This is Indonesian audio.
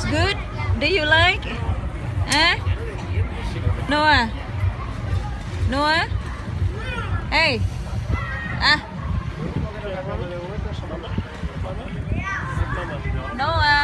good? Do you like? Eh? Noah? Noah? Hey! Ah! Noah!